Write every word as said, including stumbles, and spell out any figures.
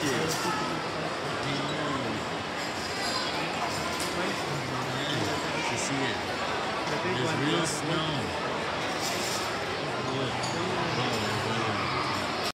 You see it? There's real snow. Look. Oh.